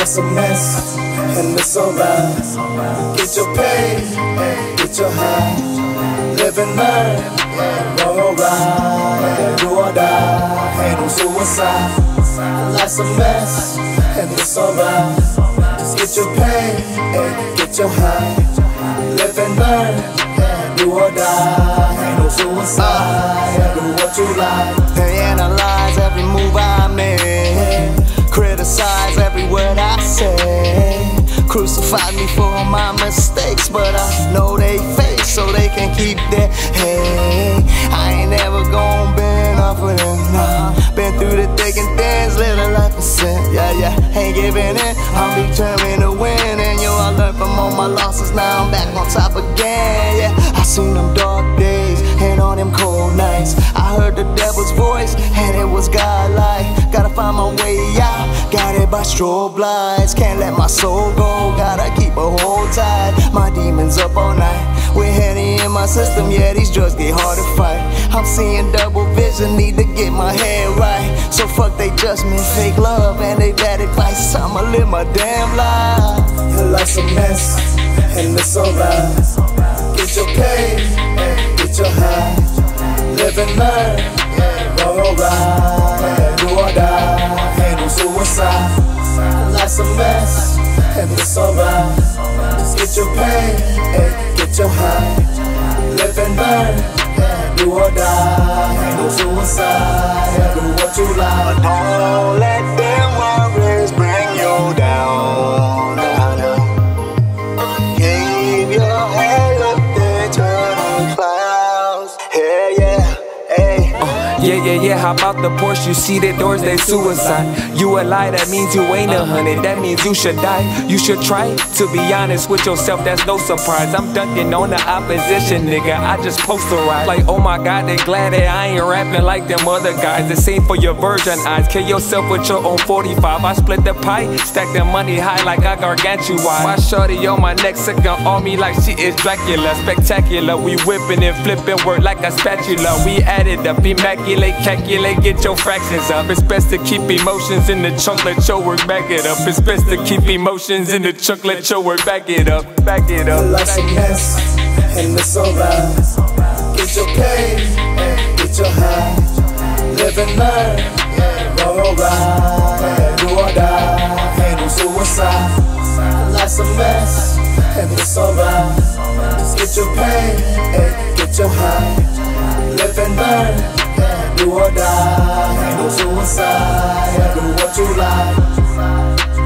life's a mess, and it's alright. Get your pay, get your high. Live and learn, roll right. Do or die, ain't no suicide. Life's a mess, and it's alright. Just get your pay, get your high. Live and learn, do or die, ain't no suicide. Do what you like. They analyze every move I make, criticize every word I say, crucify me for my mistakes, but I know they fake so they can keep their hey. I ain't never gon' bend off of them, nah. Been through the thick and thins, live a life of sin, yeah, ain't giving in. I'm determined to win, and yo, I learned from all my losses, now I'm back on top again, yeah. I seen them dark days, and on them cold nights, I heard the devil's voice, and it was God-like. Gotta find my way out, guided by strobe lights. Can't let my soul go, gotta keep a hold tight. My demons up all night, with Henny in my system, yeah, these drugs get hard to fight. I'm seeing double vision, need to get my head right. So fuck they judgment, fake love, and they bad advice. I'ma live my damn life. Your life's a mess, and it's alright. Get your pay, get your high. Live and learn, roll right. Do or die, ain't no suicide. Life's a mess, and it's alright. Just get your pay, get your high. Live and learn, do or die, ain't no suicide. Do what you like. But don't let them worries bring you down, keep your head up there, turn on clouds. Yeah, how about the Porsche? You see the doors, they suicide. You a lie, that means you ain't 100, that means you should die. You should try to be honest with yourself, that's no surprise. I'm dunking on the opposition, nigga, I just posterize. Like, oh my God, they glad that I ain't rapping like them other guys. The same for your virgin eyes, kill yourself with your own 45. I split the pie, stack the money high like I gargantuan. Why shorty on my neck, sick on me like she is Dracula. Spectacular, we whipping and flipping work like a spatula. We added up, immaculate, calculate, get your fractions up. It's best to keep emotions in the chunk, let your work back it up. It's best to keep emotions in the chunk, let your work back it up. Back it up. Your life's a mess, and it's alright. Get your pay, get your high. Live and learn, roll right. Do or die, ain't no suicide. Life's a mess, and it's alright. Just get your pay, get your high. Live and learn, do or die, ain't no suicide. Do what you like.